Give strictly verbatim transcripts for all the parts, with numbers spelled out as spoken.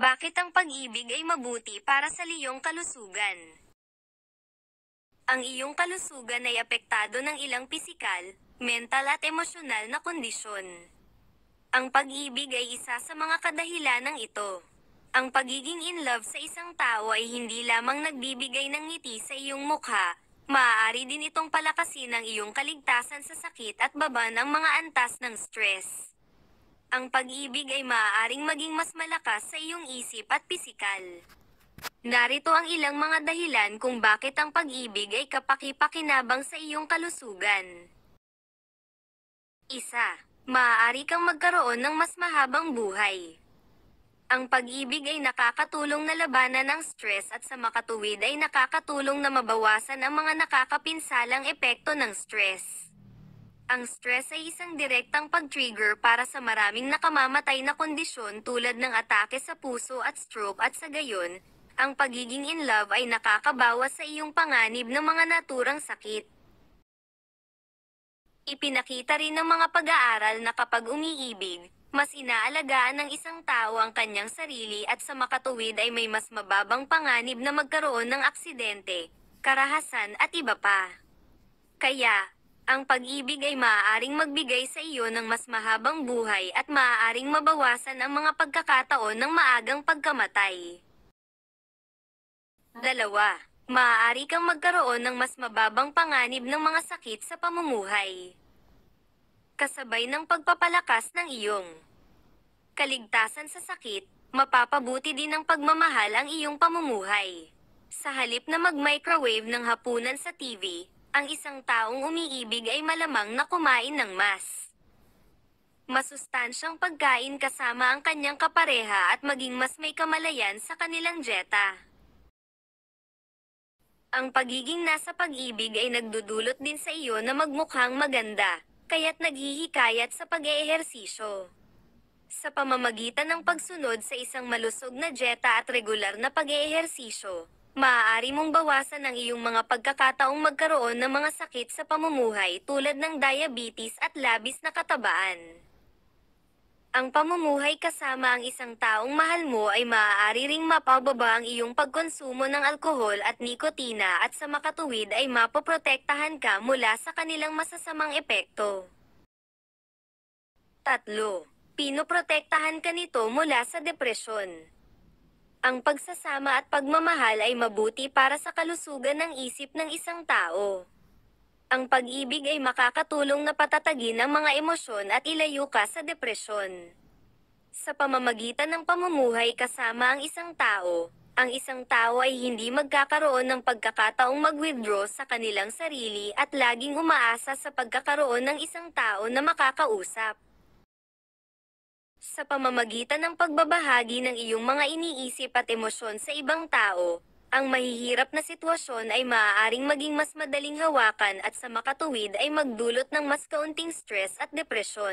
Bakit ang pag-ibig ay mabuti para sa iyong kalusugan? Ang iyong kalusugan ay apektado ng ilang pisikal, mental at emosyonal na kondisyon. Ang pag-ibig ay isa sa mga kadahilan ng ito. Ang pagiging in love sa isang tao ay hindi lamang nagbibigay ng ngiti sa iyong mukha, maaari din itong palakasin ang iyong kaligtasan sa sakit at baban ang mga antas ng stress. Ang pag-ibig ay maaaring maging mas malakas sa iyong isip at pisikal. Narito ang ilang mga dahilan kung bakit ang pag-ibig ay kapaki-pakinabang sa iyong kalusugan. Isa, maaari kang magkaroon ng mas mahabang buhay. Ang pag-ibig ay nakakatulong na labanan ng stress at sa makatuwid ay nakakatulong na mabawasan ang mga nakakapinsalang epekto ng stress. Ang stress ay isang direktang pag-trigger para sa maraming nakamamatay na kondisyon tulad ng atake sa puso at stroke at sa gayon, ang pagiging in love ay nakakabawas sa iyong panganib ng mga naturang sakit. Ipinakita rin ng mga pag-aaral na kapag umiibig, mas inaalagaan ng isang tao ang kanyang sarili at sa makatuwid ay may mas mababang panganib na magkaroon ng aksidente, karahasan at iba pa. Kaya, ang pag-ibig ay maaaring magbigay sa iyo ng mas mahabang buhay at maaaring mabawasan ang mga pagkakataon ng maagang pagkamatay. Dalawa, maaari kang magkaroon ng mas mababang panganib ng mga sakit sa pamumuhay. Kasabay ng pagpapalakas ng iyong kaligtasan sa sakit, mapapabuti din ng pagmamahal ang iyong pamumuhay. Sa halip na mag-microwave ng hapunan sa T V, ang isang taong umiibig ay malamang na kumain ng mas masustansyang pagkain kasama ang kanyang kapareha at maging mas may kamalayan sa kanilang dieta. Ang pagiging nasa pag-ibig ay nagdudulot din sa iyo na magmukhang maganda, kaya't naghihikayat sa pag-eehersisyo. Sa pamamagitan ng pagsunod sa isang malusog na dieta at regular na pag-eehersisyo, maaari mong bawasan ang iyong mga pagkakataong magkaroon ng mga sakit sa pamumuhay tulad ng diabetes at labis na katabaan. Ang pamumuhay kasama ang isang taong mahal mo ay maaari ring mapababa ang iyong pagkonsumo ng alkohol at nikotina at sa makatuwid ay mapoprotektahan ka mula sa kanilang masasamang epekto. Tatlo, pinoprotektahan ka nito mula sa depresyon. Ang pagsasama at pagmamahal ay mabuti para sa kalusugan ng isip ng isang tao. Ang pag-ibig ay makakatulong na patatagin ang mga emosyon at ilayo ka sa depresyon. Sa pamamagitan ng pamumuhay kasama ang isang tao, ang isang tao ay hindi magkakaroon ng pagkakataong mag-withdraw sa kanilang sarili at laging umaasa sa pagkakaroon ng isang tao na makakausap. Sa pamamagitan ng pagbabahagi ng iyong mga iniisip at emosyon sa ibang tao, ang mahihirap na sitwasyon ay maaaring maging mas madaling hawakan at sa makatuwid ay magdulot ng mas kaunting stress at depresyon.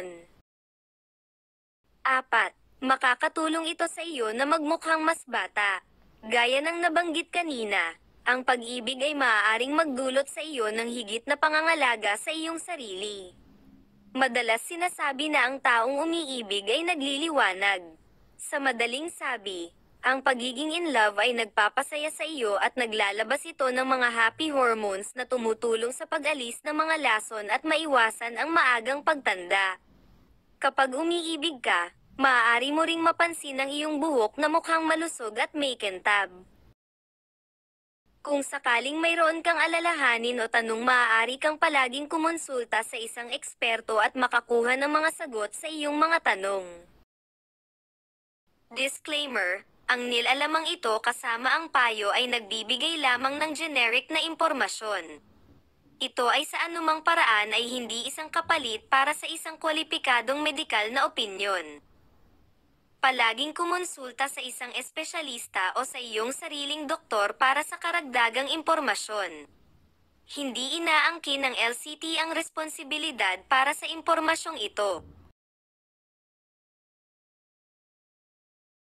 Apat, makakatulong ito sa iyo na magmukhang mas bata. Gaya ng nabanggit kanina, ang pag-ibig ay maaaring magdulot sa iyo ng higit na pangangalaga sa iyong sarili. Madalas sinasabi na ang taong umiibig ay nagliliwanag. Sa madaling sabi, ang pagiging in love ay nagpapasaya sa iyo at naglalabas ito ng mga happy hormones na tumutulong sa pag-alis ng mga lason at maiwasan ang maagang pagtanda. Kapag umiibig ka, maaari mo ring mapansin ang iyong buhok na mukhang malusog at may kintab. Kung sakaling mayroon kang alalahanin o tanong, maaari kang palaging kumonsulta sa isang eksperto at makakuha ng mga sagot sa iyong mga tanong. Disclaimer: ang nilalamang ito kasama ang payo ay nagbibigay lamang ng generic na impormasyon. Ito ay sa anumang paraan ay hindi isang kapalit para sa isang kwalipikadong medikal na opinyon. Palaging kumonsulta sa isang espesyalista o sa iyong sariling doktor para sa karagdagang impormasyon. Hindi inaangkin ng L C T ang responsibilidad para sa impormasyong ito.